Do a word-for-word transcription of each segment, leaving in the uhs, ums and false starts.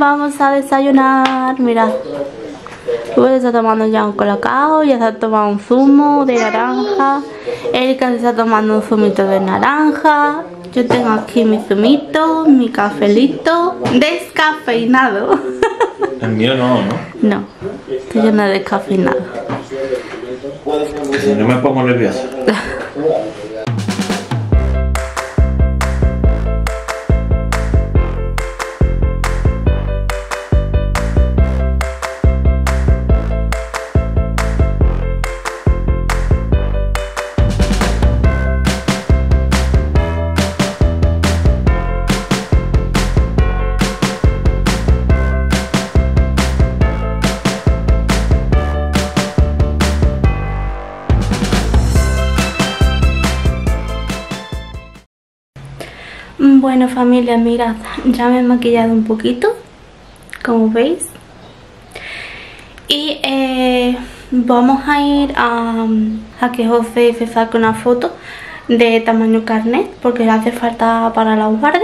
vamos a desayunar. Mira, Luis está tomando ya un colacao, ya se ha tomado un zumo de naranja. Erika se está tomando un zumito de naranja. Yo tengo aquí mi zumito, mi cafelito descafeinado. El mío no, ¿no? No, estoy llena de descafeinado. Si no me pongo nerviosa. Bueno, familia, mirad, ya me he maquillado un poquito, como veis. Y eh, vamos a ir a, a que José se saque una foto de tamaño carnet, porque le hace falta para la guardia.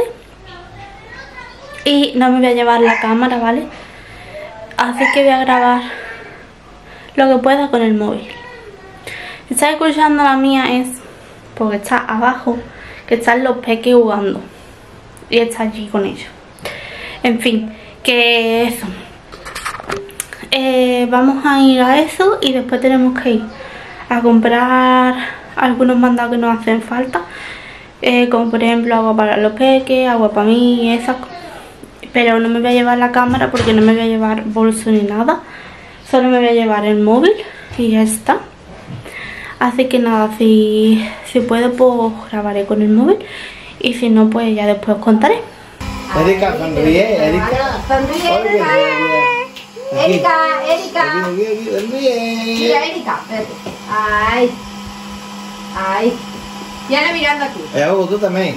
Y no me voy a llevar la cámara, ¿vale? Así que voy a grabar lo que pueda con el móvil. Si estáis escuchando la mía es porque está abajo, que están los peques jugando y está allí con ellos. En fin, que eso, eh, vamos a ir a eso y después tenemos que ir a comprar algunos mandados que nos hacen falta, eh, como por ejemplo agua para los peques, agua para mí y esas cosas. Pero no me voy a llevar la cámara porque no me voy a llevar bolso ni nada, solo me voy a llevar el móvil y ya está. Así que nada, si, si puedo pues grabaré con el móvil y si no pues ya después os contaré. Erika, sonríe, Erika. Sonríe, Erika. Erika, Erika. Mira, Erika, espérate. Ay. Ay. Y ahora mirando aquí. Eh, Hugo, tú también.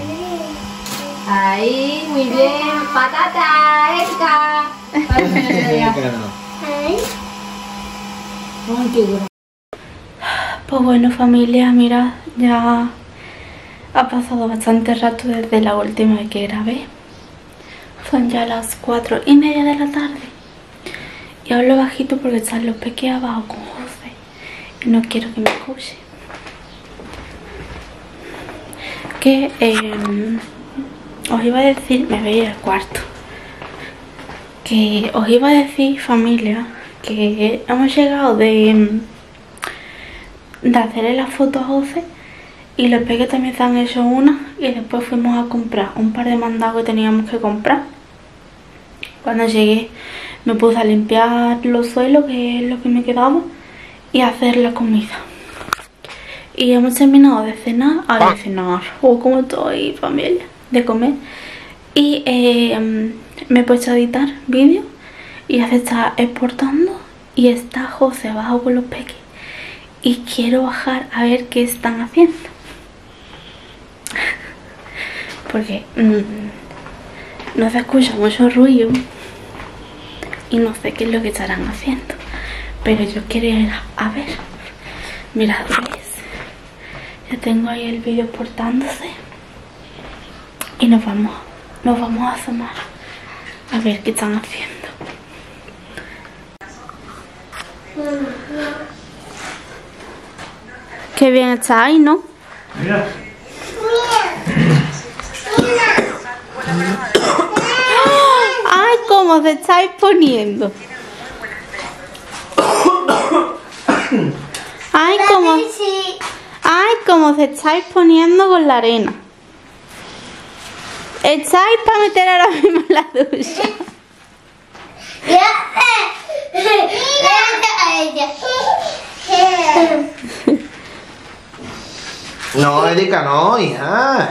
Ahí, muy bien. Patata, Erika. Erika no. Ay, qué duro. Pues bueno, familia, mirad, ya ha pasado bastante rato desde la última vez que grabé. Son ya las cuatro y media de la tarde. Y hablo bajito porque están los peques abajo con José y no quiero que me escuche. Que eh, os iba a decir, me voy al cuarto. Que os iba a decir, familia, que hemos llegado de... de hacerle la foto a José y los peques también se han hecho una y después fuimos a comprar un par de mandados que teníamos que comprar. Cuando llegué me puse a limpiar los suelos, que es lo que me quedaba, y a hacer la comida. Y hemos terminado de cenar, a de cenar, o como estoy, familia, de comer. Y eh, me he puesto a editar vídeos y ya se está exportando y está José abajo con los peques. Y quiero bajar a ver qué están haciendo. Porque mmm, no se escucha mucho ruido. Y no sé qué es lo que estarán haciendo. Pero yo quiero ir a ver. Mirad, ¿veis? Ya tengo ahí el vídeo portándose. Y nos vamos, nos vamos a asomar a ver qué están haciendo. Qué bien está ahí, ¿no? Mira. ¡Ay, cómo se estáis poniendo! ¡Ay, cómo! ¡Ay, cómo se estáis poniendo con la arena! ¿Estáis para meter ahora mismo en la ducha? No, Erika, no, hija.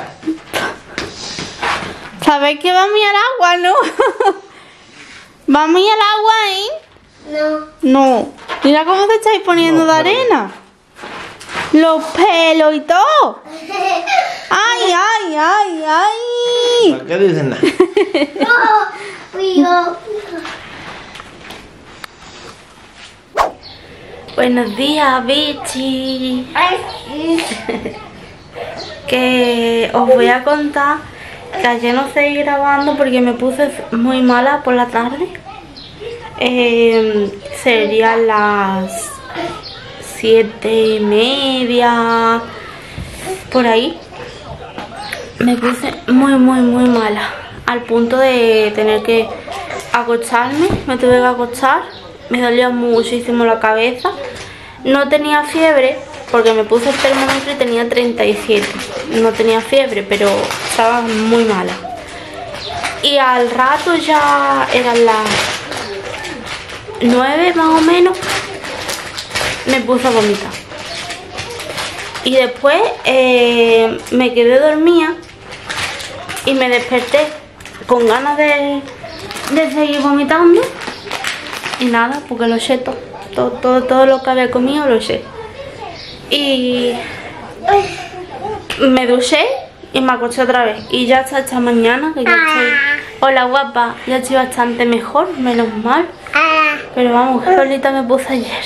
¿Sabéis que va a mirar agua, no? ¿Va a mirar agua ahí? No. No. Mira cómo se estáis poniendo No, de no. arena. Los pelos y todo. ¡Ay, ay, ay, ay! ¿Por qué dicen nada? Buenos días, bichi. Que os voy a contar que ayer no seguí grabando porque me puse muy mala por la tarde. Eh, serían las siete y media, por ahí. Me puse muy, muy, muy mala, al punto de tener que acostarme. Me tuve que acostar, me dolía muchísimo la cabeza. No tenía fiebre porque me puse el termómetro y tenía treinta y siete. No tenía fiebre, pero estaba muy mala. Y al rato ya eran las nueve más o menos, me puse a vomitar. Y después eh, me quedé dormida y me desperté con ganas de, de seguir vomitando. Y nada, porque lo sé todo, todo, todo, todo lo que había comido lo sé. Y me duché y me acosté otra vez. Y ya hasta esta mañana, que ya estoy... Hola guapa, ya estoy bastante mejor, menos mal. Pero vamos, qué solita me puse ayer.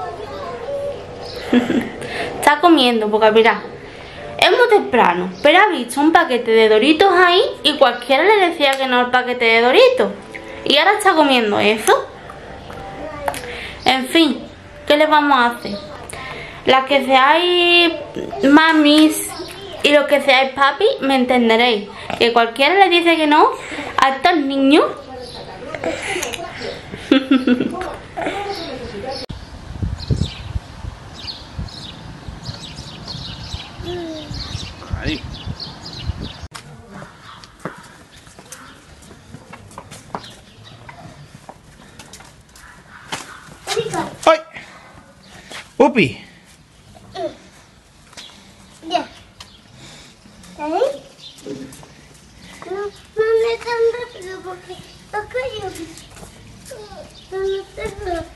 Está comiendo, porque mira, es muy temprano, pero ha visto un paquete de Doritos ahí y cualquiera le decía que no al paquete de Doritos. Y ahora está comiendo eso. En fin, ¿qué le vamos a hacer? Las que seáis mamis y los que seáis papi, me entenderéis. Que cualquiera le dice que no a estos niños. Ahí. ¡Ay! ¡Upi! Ya. ¿Ahí? No, no me tan rápido porque acá yo... No me tan rápido.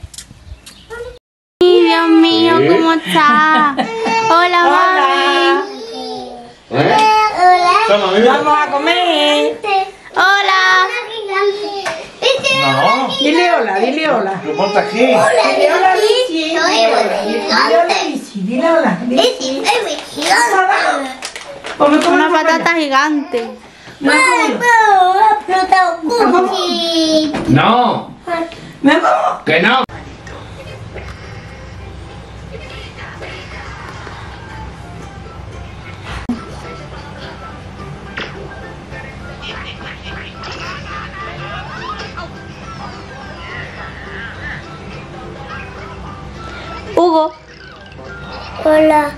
Dios mío, ¿cómo está? Hola, mami. ¿Eh? Hola. Toma, mira. Vamos a comer. Hola. No. Dile hola, dile hola. Lo ponte aquí. Dile hola, Lichi. Dile hola, Lichi. Dile hola. Lichi. Come como Una patata gigante. No. ¿Me como? Que no. Hugo. Hola.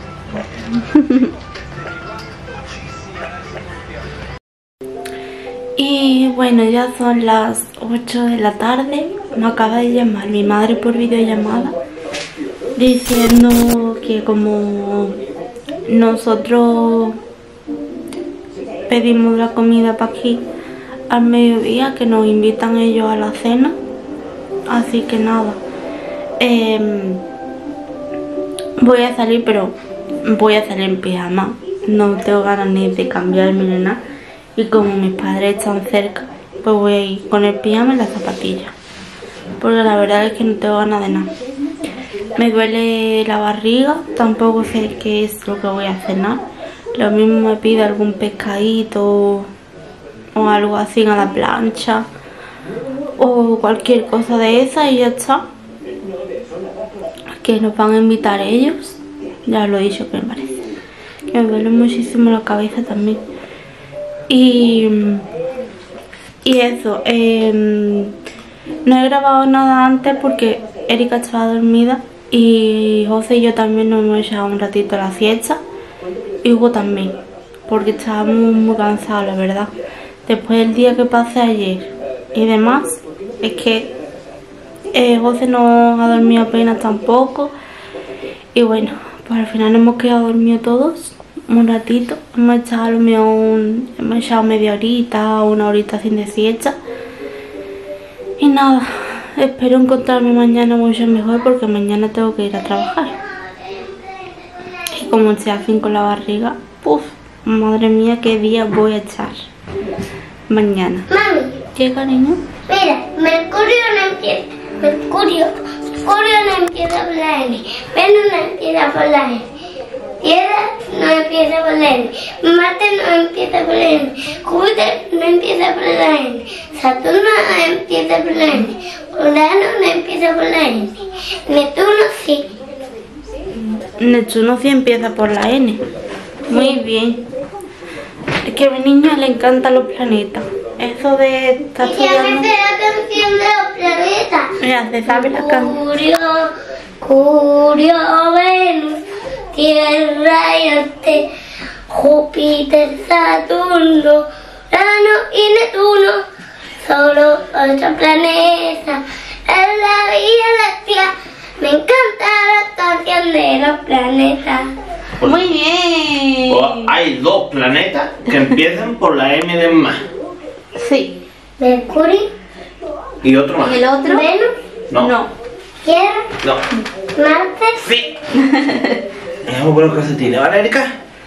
Y bueno, ya son las ocho de la tarde. Me acaba de llamar mi madre por videollamada diciendo que como nosotros pedimos la comida para aquí al mediodía, que nos invitan ellos a la cena. Así que nada, eh, voy a salir, pero voy a salir en pijama. No tengo ganas ni de cambiarme ni nada. Y como mis padres están cerca, pues voy a ir con el pijama y las zapatillas. Porque la verdad es que no tengo ganas de nada. Me duele la barriga, tampoco sé qué es lo que voy a cenar. Lo mismo me pide algún pescadito o algo así a la plancha. O cualquier cosa de esa y ya está. Que nos van a invitar ellos. Ya lo he dicho, que me parece. Que me duele muchísimo la cabeza también. Y, y eso, eh, no he grabado nada antes porque Erika estaba dormida y José y yo también nos hemos echado un ratito a la siesta y Hugo también, porque estábamos muy cansados, la verdad. Después del día que pasé ayer y demás, es que eh, José no ha dormido apenas tampoco. Y bueno, pues al final hemos quedado dormidos todos un ratito. Hemos echado, lo mío un, hemos echado media horita o una horita sin de siesta. Y nada, espero encontrarme mañana mucho mejor porque mañana tengo que ir a trabajar. Y como estoy al fin con la barriga, uff, madre mía, qué día voy a echar mañana. Mami, ¿Qué, cariño? mira, Mercurio no empieza. Mercurio. Mercurio no empieza por la N. Venus no empieza por la N. Tierra no empieza por la N. Marte no empieza por la N. Júpiter no empieza por la N. Saturno no empieza por la N. Urano no empieza por la N. Neptuno sí. Neptuno sí empieza por la N. Muy bien. Es que a mi niña le encantan los planetas. Eso de estar Y ya me estudiando... sé la canción de los planetas. Mira, se sabe la canción. Curio, Curio, Venus, Tierra y Marte, Júpiter, Saturno, Urano y Neptuno. Solo ocho planetas en la Vía Láctea. Me encanta la canción de los planetas. Muy bien. Pues hay dos planetas que empiezan por la M de más. Sí. Mercurio, Y otro más. ¿Y el otro? Venus, No. No. Tierra, No. Marte. Sí. Déjame poner los calcetines, ¿vale, Erika?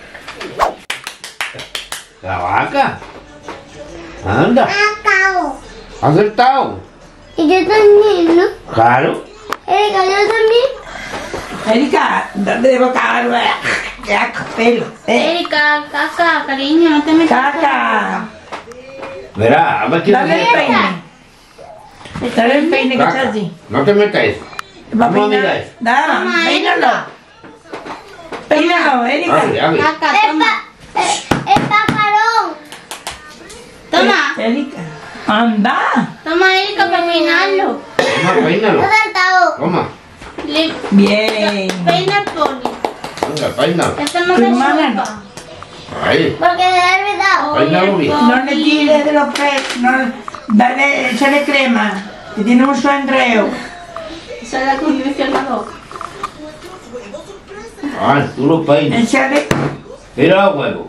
La vaca. Anda. Acabo. ¿Has acertado? Y yo también, ¿no? Claro. Erika, yo también. Erika, ¿dónde debo cagar? Ya, pelo. Eh, Erika, caca, cariño, no te metas. caca. Verá, a ver quién Dale el acerta. peine. Dale el peine que está Caca, allí. no te metáis. Va a Vamos a peinar. mirar. Da, Toma, peínalo. Erika. Peínalo, Erika. Abre, abre. Caca, El, toma. pa el, el pajarón. Toma. Erika. Anda. Toma, Erika, para peinarlo. Toma, peínalo. Lo he saltado. Toma. Le Bien. peina el pony. Venga, peínalo. Que hacemos Tu de hermana sopa. Ahí. Porque le he olvidado. Peínalo bien. No le tires de los pelos. No, dale, échale crema. Que tiene un suenreo. Eso es la condición la boca. Ah, tú lo peinas. Échale. Mira a huevo.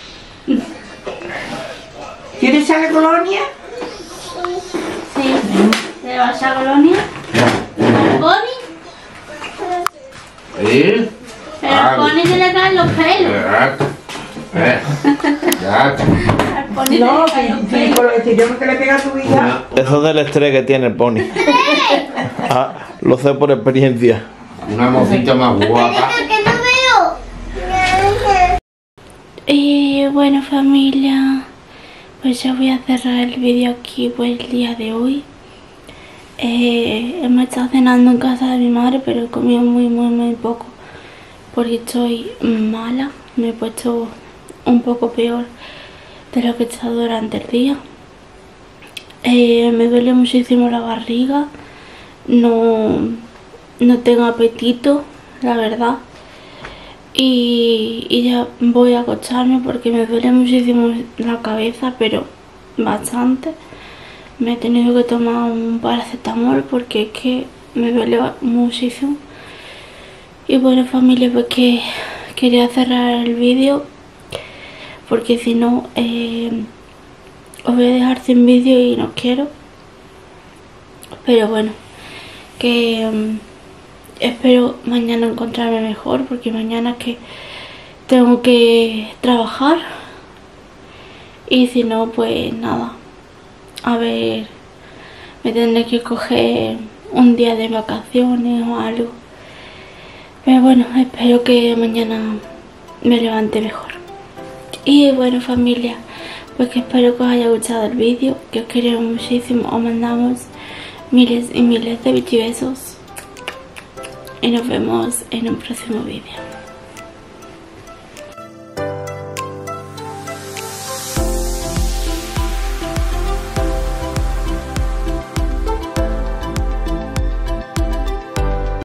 ¿Quieres echarle colonia? Sí. ¿Le vas a colonia? ¿El pony? ¿Eh? Pero al pony se le caen los pelos. Eh. Ya. Al pony se No, le caen los que, que, pelos. con lo que yo que le pega a tu vida. Eso del estrés que tiene el pony. Ah, lo sé por experiencia. Una mocita más guapa. Erika, que no veo. Y bueno, familia, pues ya voy a cerrar el vídeo aquí por el día de hoy. Eh, hemos estado cenando en casa de mi madre, pero he comido muy muy muy poco porque estoy mala. Me he puesto un poco peor de lo que he estado durante el día. Eh, me duele muchísimo la barriga, no, no tengo apetito, la verdad. Y, y ya voy a acostarme porque me duele muchísimo la cabeza, pero bastante. Me he tenido que tomar un paracetamol porque es que me duele muchísimo. Y bueno, familia, pues que quería cerrar el vídeo porque si no eh, os voy a dejar sin vídeo y no quiero. Pero bueno, que um, espero mañana encontrarme mejor porque mañana es que tengo que trabajar. Y si no, pues nada, a ver, me tendré que coger un día de vacaciones o algo. Pero bueno, espero que mañana me levante mejor. Y bueno, familia, pues que espero que os haya gustado el vídeo, que os queremos muchísimo, os mandamos miles y miles de besos y nos vemos en un próximo vídeo.